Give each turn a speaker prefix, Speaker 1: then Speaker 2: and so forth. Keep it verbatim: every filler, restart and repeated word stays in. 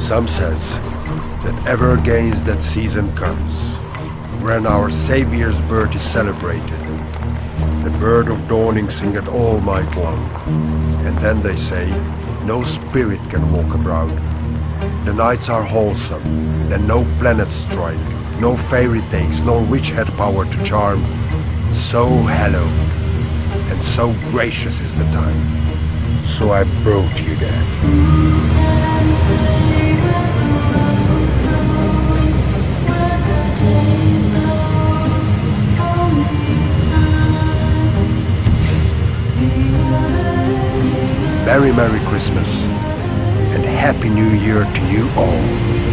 Speaker 1: Some says that ever against that season comes, when our Saviour's birth is celebrated. The bird of dawning singeth all night long, and then they say, no spirit can walk abroad. The nights are wholesome, then no planets strike, no fairy takes, nor witch had power to charm. So hallowed, and so gracious is the time. So I brought you there. Very Merry Christmas and Happy New Year to you all.